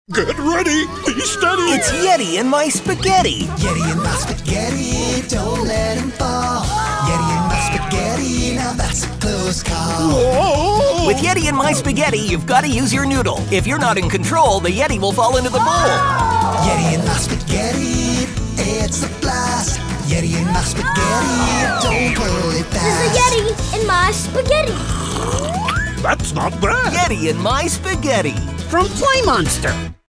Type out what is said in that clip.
Get ready! Be steady! It's Yeti in my spaghetti! Yeti in my spaghetti, don't let him fall. Yeti in my spaghetti, now that's a close call. Whoa! With Yeti in my spaghetti, you've got to use your noodle. If you're not in control, the Yeti will fall into the bowl. Yeti in my spaghetti, it's a blast. Yeti in my spaghetti, don't pull it fast. There's a Yeti in my spaghetti. That's not bad! Yeti in my spaghetti! From Play Monster.